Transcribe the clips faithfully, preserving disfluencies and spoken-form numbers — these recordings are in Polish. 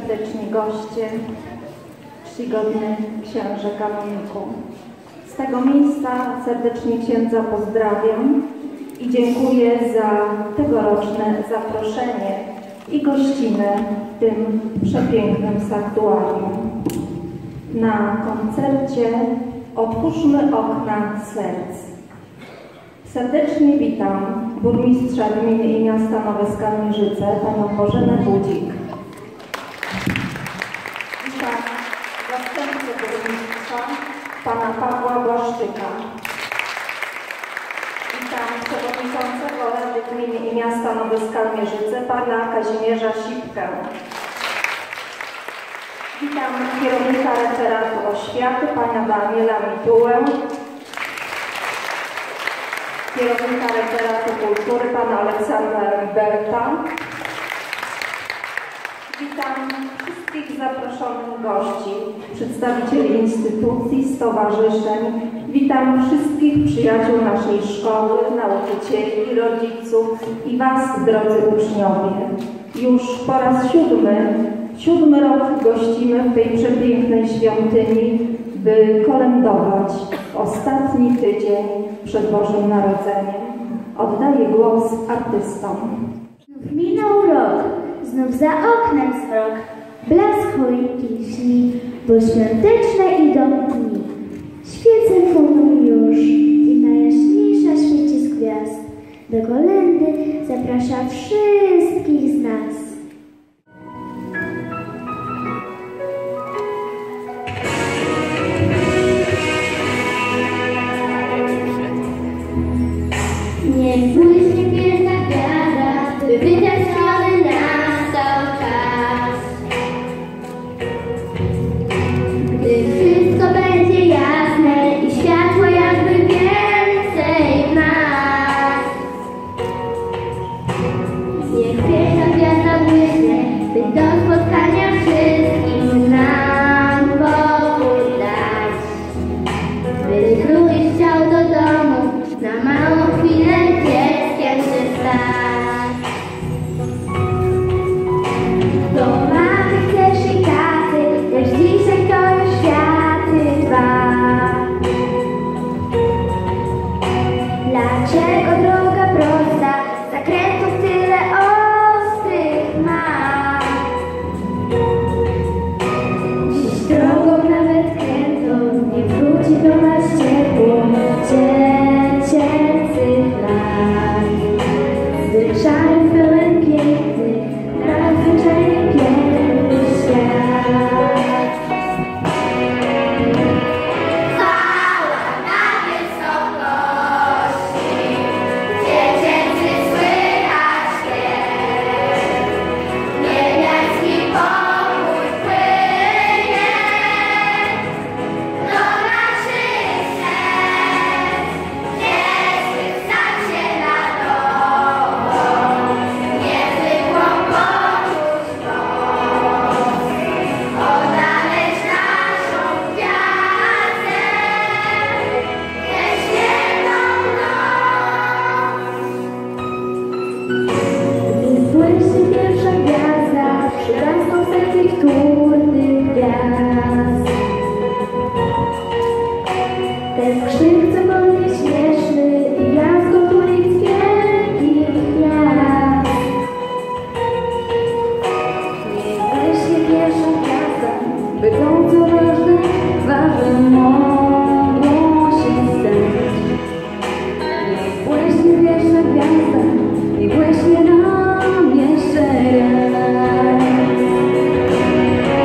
serdeczni goście, czcigodny księże kanoniku. Z tego miejsca serdecznie księdza pozdrawiam i dziękuję za tegoroczne zaproszenie i gościnę w tym przepięknym sanktuarium. Na koncercie Otwórzmy okna serc. Serdecznie witam burmistrza gminy i miasta Nowe Skalmierzyce, panią Bożenę Budzik. Witam zastępcę burmistrza, pana Pawła Błaszczyka. Witam przewodniczącego Rady Gminy i miasta Nowe Skalmierzyce, pana Kazimierza Sipkę. Witam kierownika referatu oświaty, pana Daniela Mitułę. Kierownika referatu kultury, pana Aleksandra Liberta. Witam wszystkich zaproszonych gości, przedstawicieli instytucji, stowarzyszeń. Witam wszystkich przyjaciół naszej szkoły, nauczycieli, rodziców i was, drodzy uczniowie. Już po raz siódmy, siódmy rok gościmy w tej przepięknej świątyni, by kolędować ostatni tydzień przed Bożym Narodzeniem. Oddaję głos artystom. Minął rok, znów za oknem smrok, blask choinki lśni, bo świąteczne idą dni. Świece płoną już i najjaśniejsza świeci z gwiazd. Do kolędy zaprasza wszystkich z nas. Niech błyśnie piękna gwiazda, by wytęskniony nastał czas. Gdy wszystko będzie jasne i światło jakby więcej nas. Niech piękna gwiazda błyśnie, by do spotkania wszystkim nam pokój dać. By drugi chciał do domu na małą chwilę dzieckiem się stać. Do mamy chcesz i taty, lecz dzisiaj to już światy dwa. Dlaczego droga prosta, zakrętów tyle ostrych ma? Dziś drogą nawet krętą nie wróci do nas ciepło dziecięcych lat. Zwyczaj pełen piękny, nadzwyczajnie piękny świat. Chwała na wysokości, dziecięcy słychać śpiew. Niebiański pokój płynie do naszych serc. Niezwykł stać się na nową, niezwykłą poczuć moc. Odnaleźć naszą gwiazdę, tę świetną noc. Gdy błyśnie pierwsza gwiazda, przyrastą setki wtórnych gwiazd. Ten krzyk, co będzie śmieszny i jaskot ulic wielkich miast. Niech błyśnie pierwsza gwiazda, by to, co ważne, ważnym mogło się stać. Niech błyśnie pierwsza gwiazda i błyśnie nam jeszcze raz.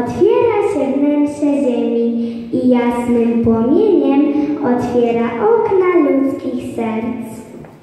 otwiera się wnętrze ziemi i jasnym płomieniem otwiera okna ludzkich serc.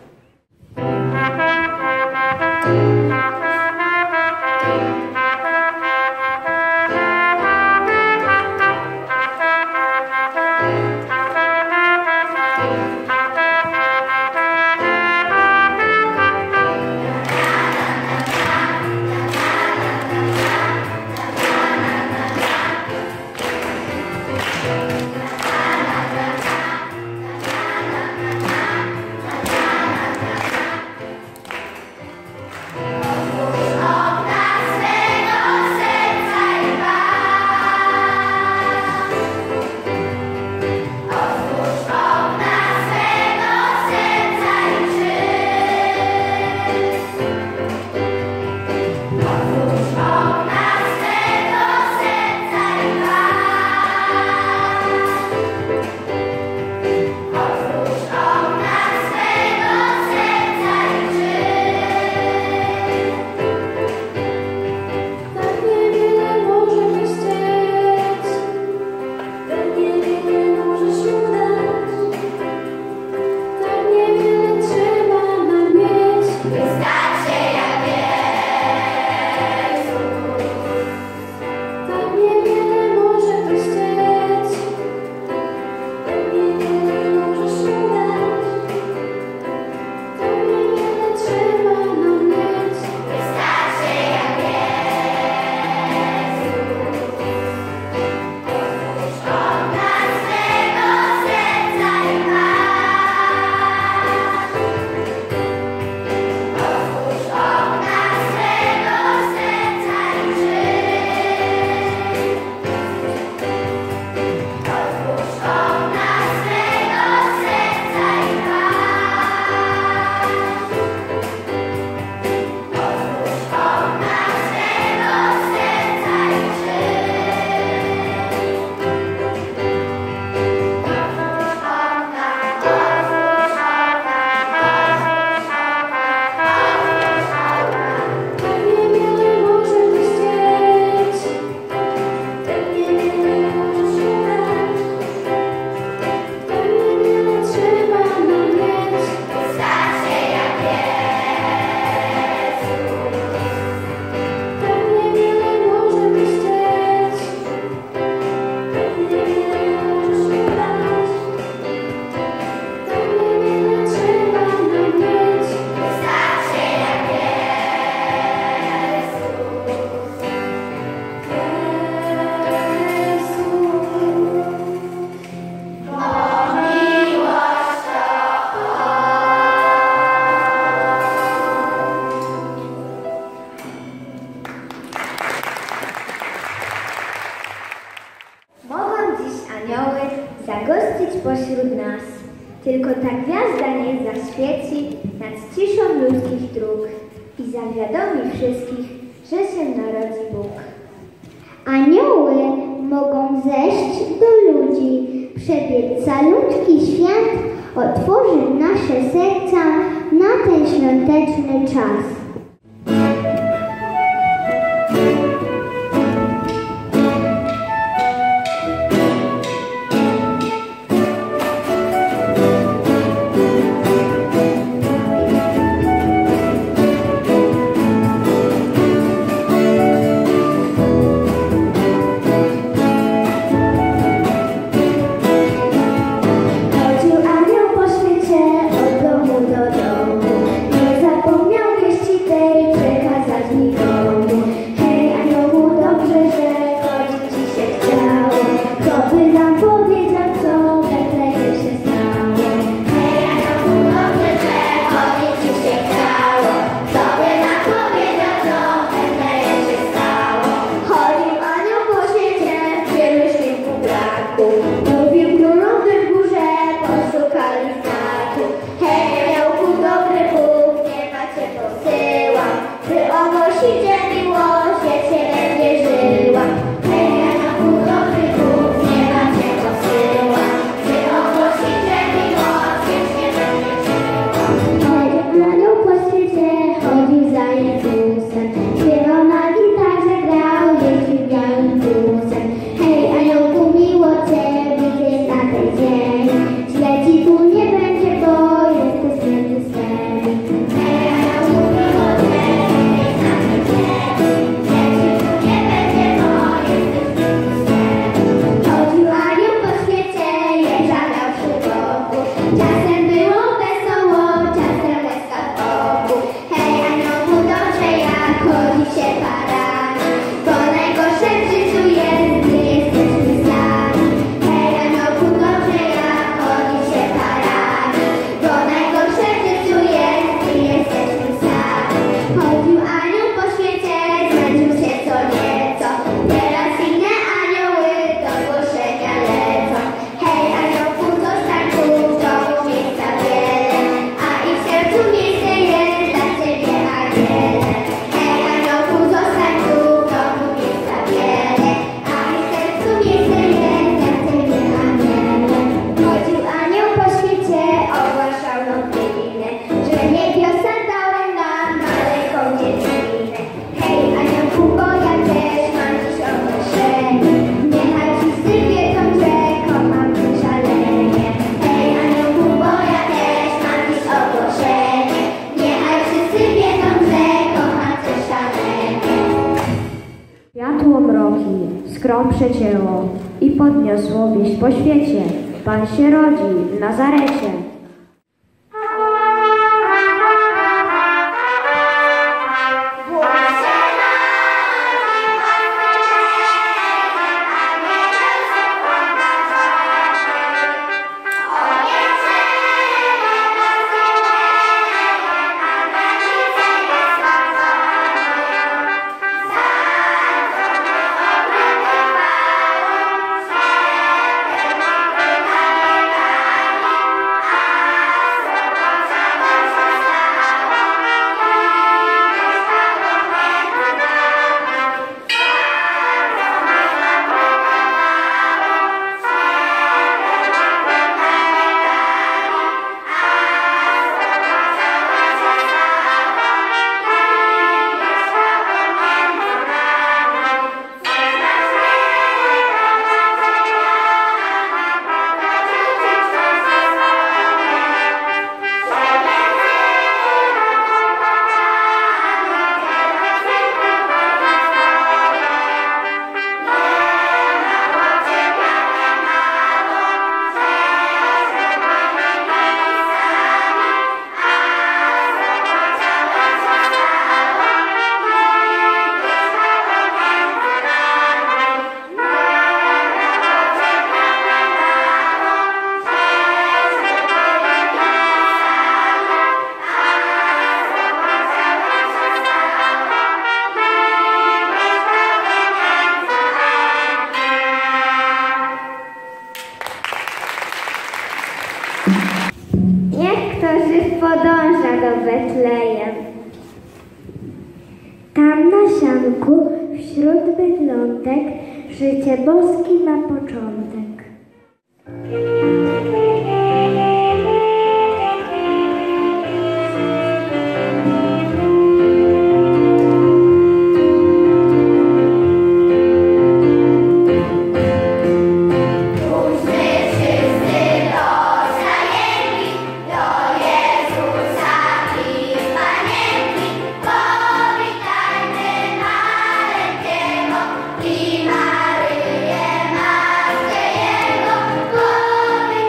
zagościć pośród nas. Tylko ta gwiazda niech zaświeci nad ciszą ludzkich dróg i zawiadomi wszystkich, że się narodzi Bóg. Anioły mogą zejść do ludzi, przebiec calutki świat, otworzy nasze serca na ten świąteczny czas. Chodził anioł po świecie od domu do domu, nie zapomniał wieści Czasem było wesoło, czasem łezka w oku. Hej, aniołku, dobrze jak chodzi się parami, bo najgorsze w życiu jest, gdy jesteśmy sami. Hej, aniołku, dobrze jak chodzi się parami, bo najgorsze w życiu jest, gdy jesteśmy sami. Chodził anioł po świecie, zmęczył się co nieco, teraz inne anioły do głoszenia lecą. Hej, aniołku, zostań tu, w domu miejsca wiele, a i w sercu miejsce jest dla ciebie, aniele. Hej, aniołku, zostań tu, w domu miejsca wiele, a i w sercu miejsce jest dla ciebie, aniele. Chodził anioł po świecie, ogłaszał nowinę, że niebiosa dały nam maleńką dziewczynę. Hej, aniołku, bo ja też mam dziś ogłoszenie, niechaj wszyscy wiedzą, że kocham cię szalenie. Hej, aniołku, bo ja też mam dziś ogłoszenie, niechaj wszyscy wiedzą, że kocham cię szalenie. Światło mroki skrą przecięło i podniosło wieść po świecie. Pan się rodzi w Nazarecie. Niech kto żyw podąża do Betlejem. Tam na sianku, wśród bydlątek, życie boskie ma początek. I Maryję, Matkę Jego,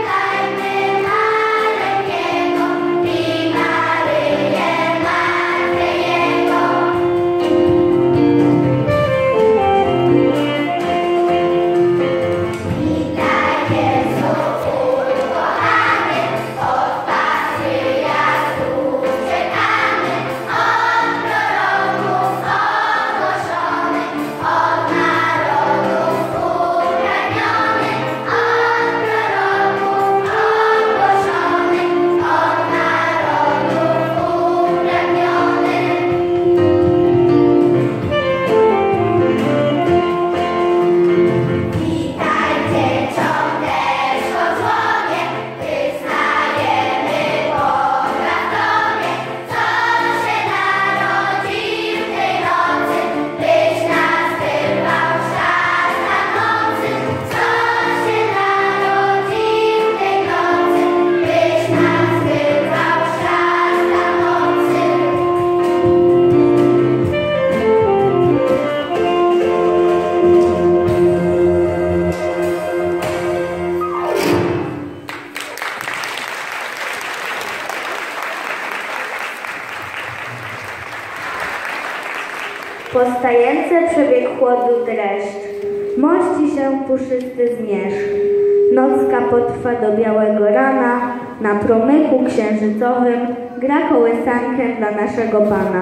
Po przebieg chłodu dreszcz, mości się puszysty zmierzch. Nocka potrwa do białego rana, na promyku księżycowym gra kołysankę dla naszego Pana.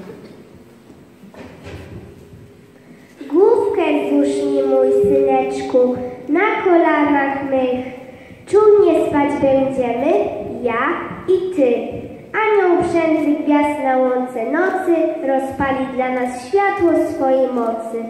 Główkę złóżnij, mój syneczku, na kolanach mych. Czulnie spać będziemy, ja i ty. Anioł przędzy gwiazd na łące nocy rozpali dla nas światło swojej mocy.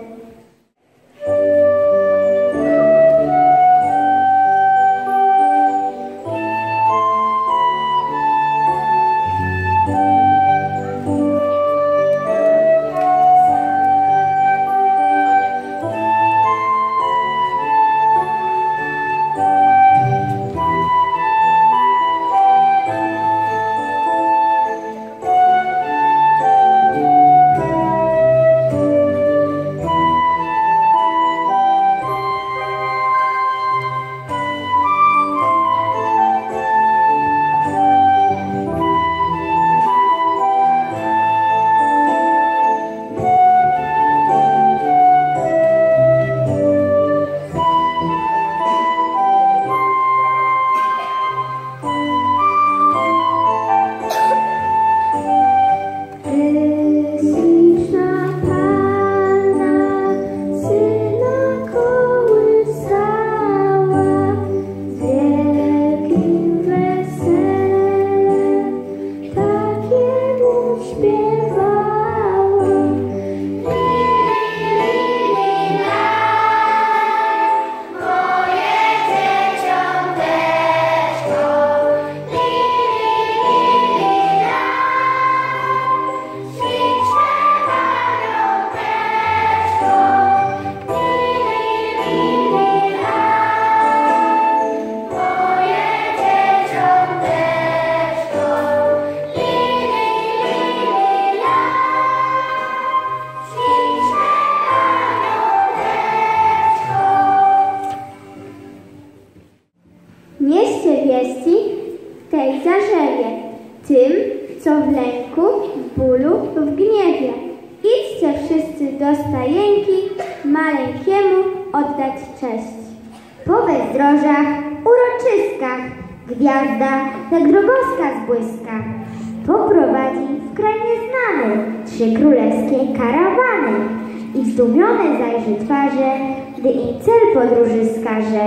Nieście wieści tej zarzewie, tym, co w lęku, w bólu, w gniewie. Idźcie wszyscy do stajenki, maleńkiemu oddać cześć. Po bezdrożach, uroczyskach, gwiazda jak drogowskaz błyska. Poprowadzi w kraj nieznany trzy królewskie karawany i zdumione zajrzy twarze, gdy im cel podróży skaże.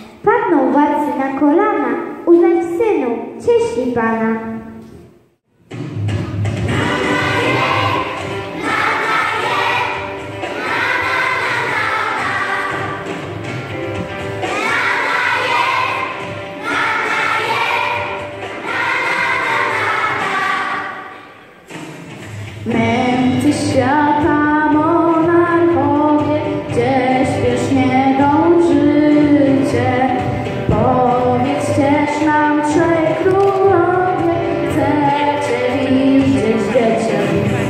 Padną władcy na kolana, uznać synu, cieśli Pana. Mędrcy świata monarchowie, gdzie śpiesznie dążycie, powiedzcież nam, trzej królowie, chcecie widzieć dziecię.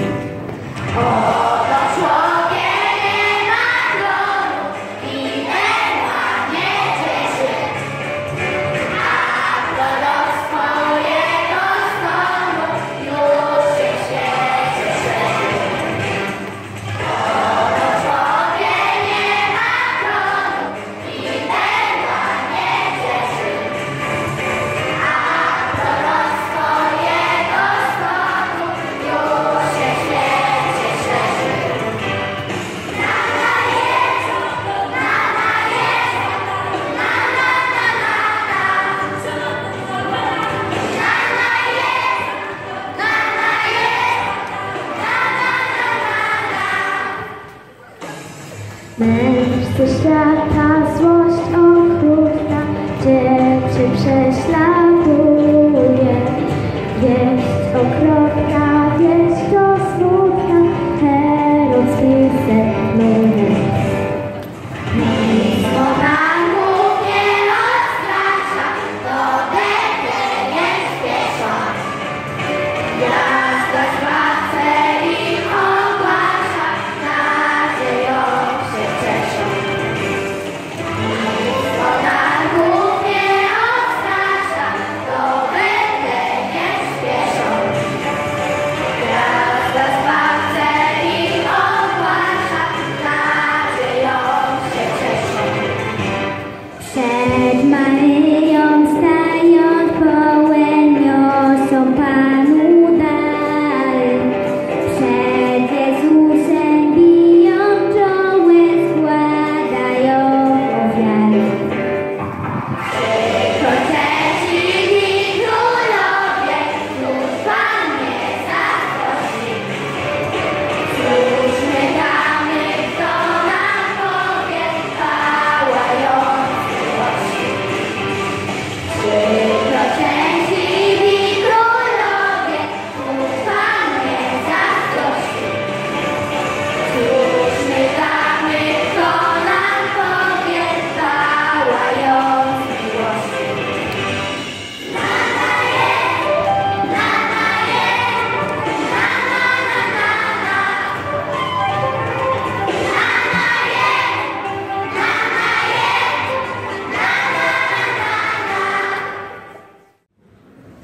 Oto człowiek nie ma tronu i perła nie cieszy, a kto do swojego stanu już się świeci szerzy. Oto człowiek nie ma tronu i perła nie cieszy, a kto do swojego stanu już się świeci szerzy. Nana jest, nana jest, na na na na na. Nana jest, nana jest, na na na na na. Mędrcy świata, złość okrutna, dzieci prześladuje. Wieść okropna, wieść to smutna, Herod spisek numer. Nic monarchów nie odstrasza, do Betlejem nie śpiesza. Gwiazda zbawcę im ogłasza, nadzieją się cieszą.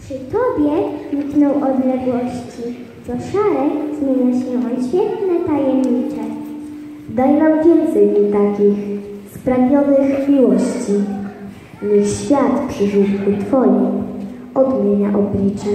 Przy tobie nikną odległości, co szare zmienia się on świetne tajemnicze. Daj nam więcej dni takich, spragnionych miłości. Niech świat przy żółtku Twoim odmienia oblicze.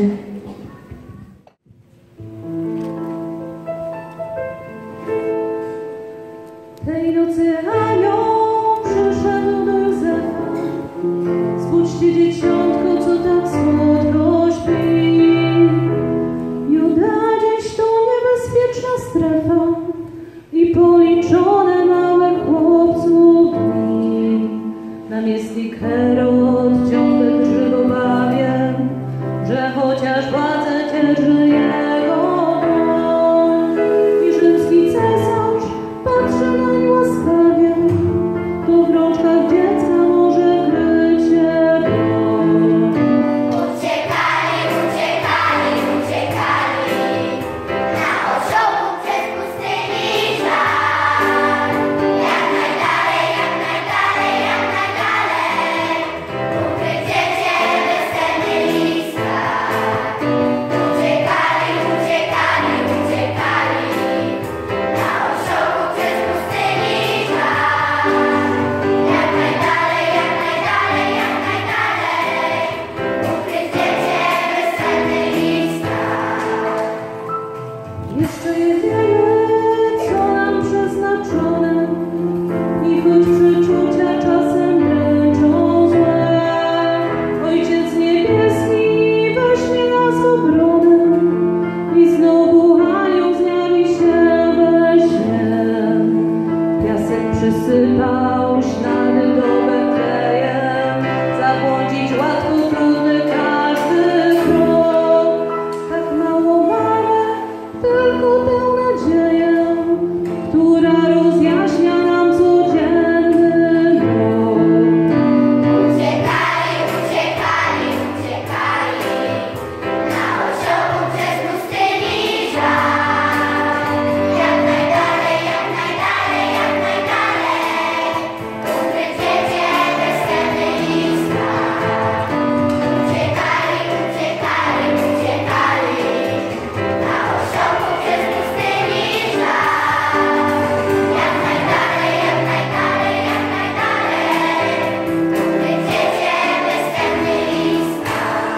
Tej nocy anioł przyszedł do Józefa. Spójrzcie, dzieciątko, co tak słodko śpi. Juda dziś to niebezpieczna strefa i policzone małe chłopców dni. Namiestnik Herod ciągle drży w obawie, że chociaż władzę dzierży jego dłoń. I rzymski cesarz patrzy nań łaskawie, to w rączkach dziecka może kryć się broń. Uciekali, uciekali, uciekali, na osiołku przez pustyni żar. Jak najdalej, jak najdalej, jak najdalej, ukrycie bezcenny lista. Uciekali, uciekali, uciekali, na osiołku przez pustyni żar. Jak najdalej, jak najdalej, jak najdalej, ukrycie bezcenny lista. Jeszcze jedyne, co nam przeznaczone, i choć przeczucia czasem dręczą złe, Ojciec Niebieski weźmie nas w obronę i znowu anioł zjawi się we śnie. Piasek przysypał ślady do Betlejem, zabłądzić łatwo, trudny każdy krok. Tak mało mamy, tylko tę nadzieję, która rozjaśnia nam codzienny mrok. Uciekali, uciekali, uciekali, na osiołku przez pustyni żar. Jak najdalej, jak najdalej, jak najdalej, ukrycie bezcenny lista. Uciekali, uciekali, uciekali, na osiołku przez pustyni żar. Jak najdalej, jak najdalej, jak najdalej, ukrycie bezcenny lista.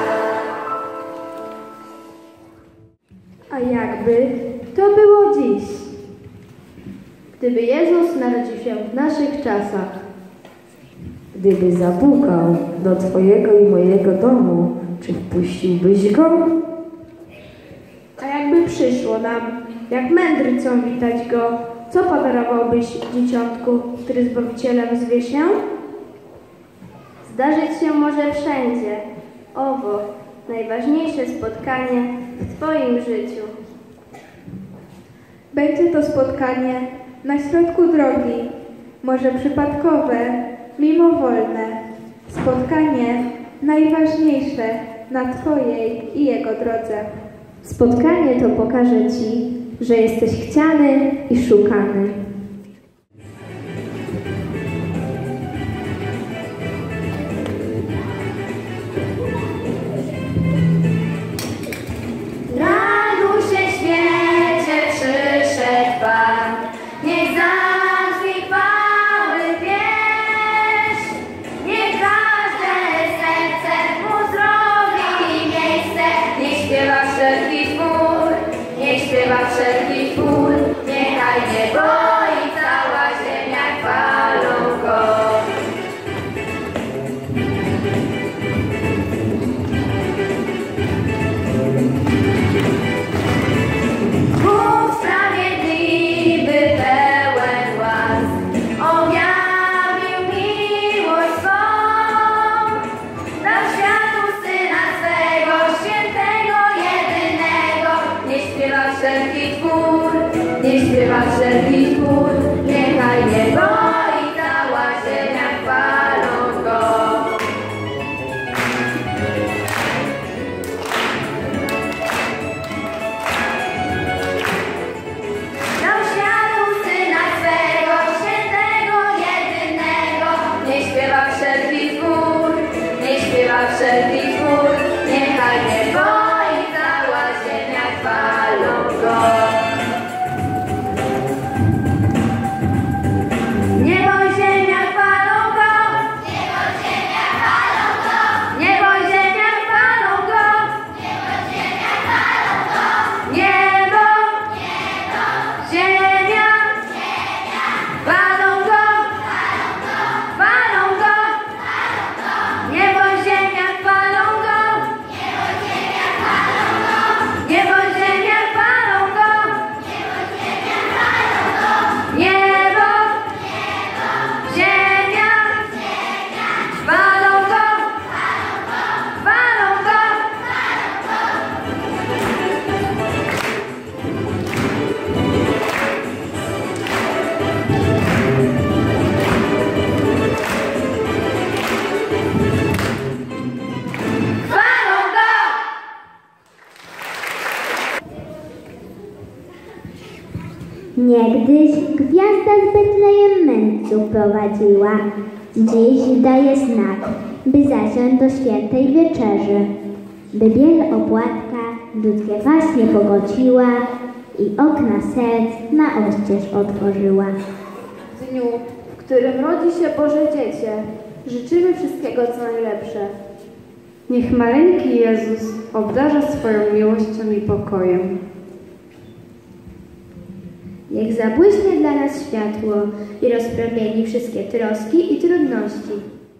A jakby to było dziś, gdyby Jezus narodził się w naszych czasach, Gdyby zapukał do Twojego i mojego domu, czy wpuściłbyś go? a jakby przyszło nam, jak mędrcom witać go, co podarowałbyś dzieciątku, który Zbawicielem zwie się? Zdarzyć się może wszędzie, owo, najważniejsze spotkanie w Twoim życiu. Będzie to spotkanie na środku drogi, może przypadkowe, mimowolne. Spotkanie najważniejsze na Twojej i Jego drodze. Spotkanie to pokaże Ci, że jesteś chciany i szukany. Raduj się świecie, przyszedł Pan, niech załatwi chwały pieśń, niech każde serce mu zrobi miejsce, niech śpiewa wszelki twór, niech śpiewa wszelki twór, niechaj nie boi Niegdyś gwiazda z Betlejem mędrców prowadziła. Dziś daje znak, by zasiąść do świętej wieczerzy. By biel opłatka ludzkie waśnie pogociła i okna serc na oścież otworzyła. W dniu, w którym rodzi się Boże Dziecię, życzymy wszystkiego co najlepsze. Niech maleńki Jezus obdarza swoją miłością i pokojem. Niech zabłyśnie dla nas światło i rozpromieni wszystkie troski i trudności.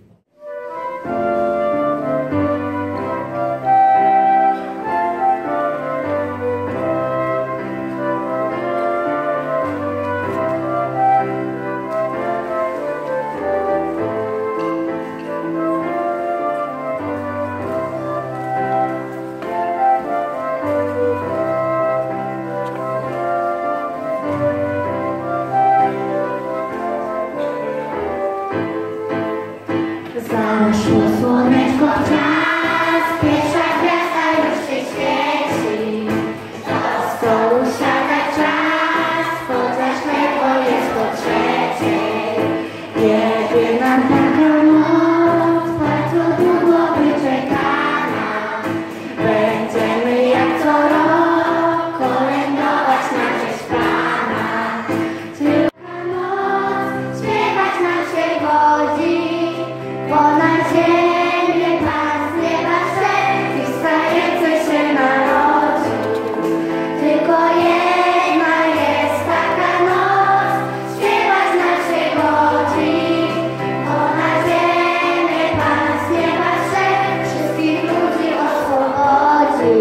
Zaszło słoneczko w czas, pierwsza gwiazda już się świeci. Do stołu siada czas, chociaż ledwo jest po trzeciej. Jedyna taka noc, bardzo długo wyczekana. Będziemy jak co rok kolędować na cześć Pana. Tylko noc, śpiewać nam się godzi. Ponad ziemię Pan z nieba szedł i stający się narodził. Tylko jedna jest taka noc, śpiewać nam się godzi. Ponad ziemię Pan z nieba szedł, wszystkich ludzi oswobodzi.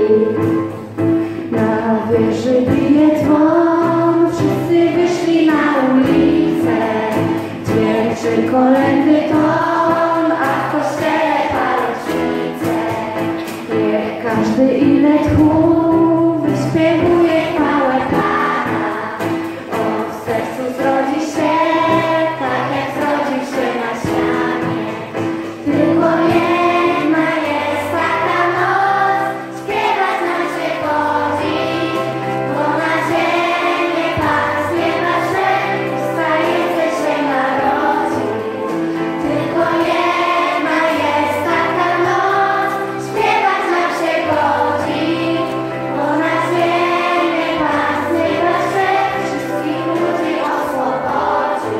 Na wieży bije dzwon, wszyscy wyszli na ulicę. Dźwięczy kolędy ton, a w kościele palą świece. Niech każdy ile tchu wyśpiewuje chwałę Pana. On w sercu zrodzi się, tak jak zrodził się na świecie. Tylko jedna jest taka noc, śpiewać nam się godzi. Bo na ziemię Pan z nieba szedł, stający się narodził. Tylko jedna jest taka noc, śpiewać nam się godzi. Bo na ziemię Pan z nieba szedł, wszystkich ludzi oswobodzi.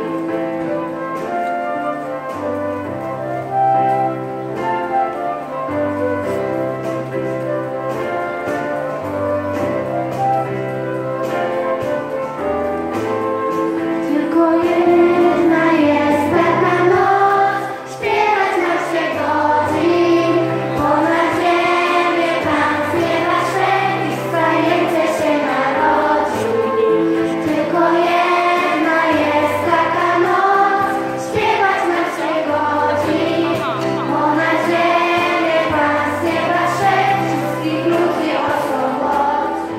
Tylko jedna jest taka noc, śpiewać nam się godzi. Bo na ziemię Pan z nieba szedł i stający się narodził. Tylko jedna jest taka noc, śpiewać nam się godzi. Bo na ziemię Pan z nieba szedł, wszystkich ludzi oswobodzi.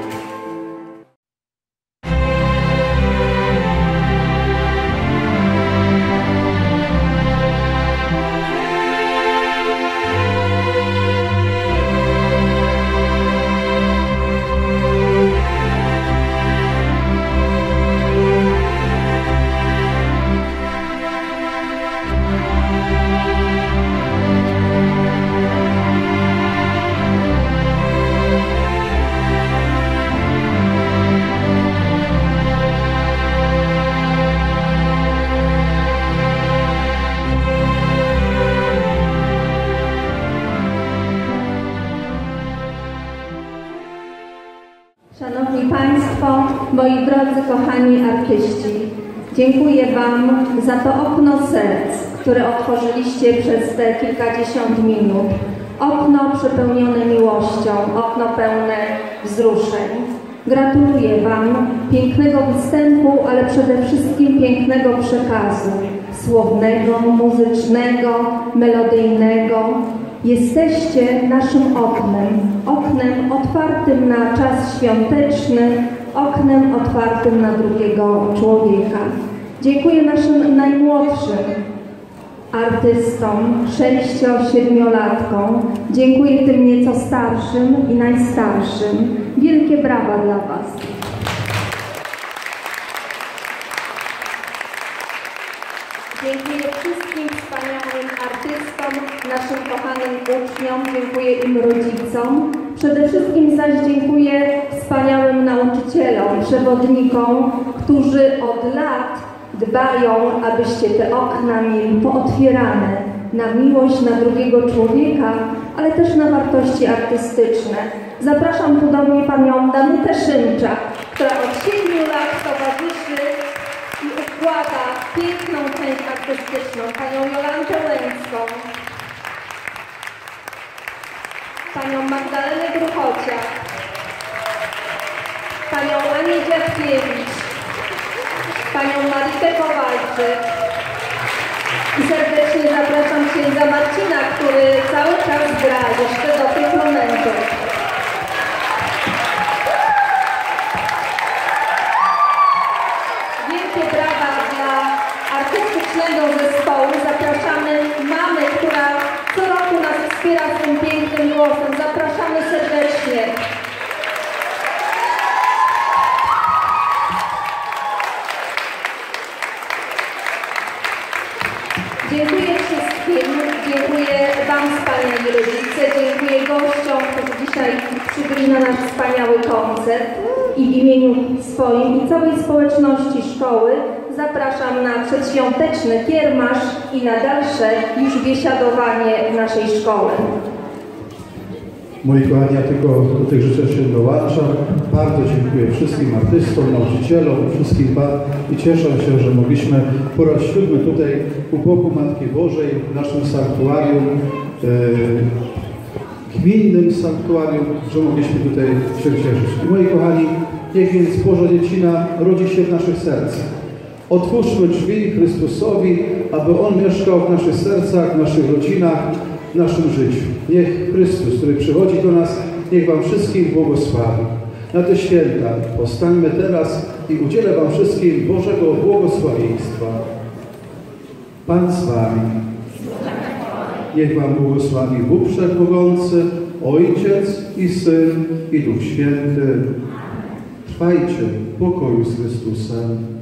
Szanowni Państwo, moi drodzy, kochani artyści, dziękuję Wam za to okno serc, które otworzyliście przez te kilkadziesiąt minut. Okno przepełnione miłością, okno pełne wzruszeń. Gratuluję Wam pięknego występu, ale przede wszystkim pięknego przekazu, słownego, muzycznego, melodyjnego. Jesteście naszym oknem, oknem otwartym na czas świąteczny, oknem otwartym na drugiego człowieka. Dziękuję naszym najmłodszym artystom, sześcio-siedmiolatkom. Dziękuję tym nieco starszym i najstarszym. Wielkie brawa dla Was. naszym kochanym uczniom, dziękuję im rodzicom. Przede wszystkim zaś dziękuję wspaniałym nauczycielom, przewodnikom, którzy od lat dbają, abyście te okna mieli pootwierane na miłość, na drugiego człowieka, ale też na wartości artystyczne. Zapraszam tu do mnie panią Danutę Szymczak, która od siedmiu lat towarzyszy i układa piękną część artystyczną, panią Jolantę Łęcką, panią Magdalenę Gruchociak, panią Anię Dziadkiewicz, panią Marikę Kowalczyk i serdecznie zapraszam księdza Marcina, który cały czas gra jeszcze do tych momentów. Wielkie brawa dla artystycznego zespołu. Zapraszamy mamę, która co roku nas wspiera z tym pięknym głosem. Zapraszamy serdecznie. Dziękuję wszystkim, dziękuję Wam, wspaniali rodzice, dziękuję gościom, którzy dzisiaj przybyli na nasz wspaniały koncert i w imieniu swoim i całej społeczności szkoły zapraszam na przedświąteczny kiermasz i na dalsze już biesiadowanie naszej szkoły. Moi kochani, ja tylko do tych życzeń się dołączam. Bardzo dziękuję wszystkim artystom, nauczycielom, wszystkim Wam i cieszę się, że mogliśmy po raz siódmy tutaj u boku Matki Bożej w naszym sanktuarium, e, gminnym sanktuarium, że mogliśmy tutaj się cieszyć. I moi kochani, niech więc Boża Dziecina rodzi się w naszych sercach. Otwórzmy drzwi Chrystusowi, aby On mieszkał w naszych sercach, w naszych rodzinach, w naszym życiu. Niech Chrystus, który przychodzi do nas, niech Wam wszystkim błogosławi. Na te święta powstańmy teraz i udzielę Wam wszystkim Bożego błogosławieństwa. Pan z Wami. Niech Wam błogosławi Bóg Wszechmogący, Ojciec i Syn i Duch Święty. Trwajcie w pokoju z Chrystusem.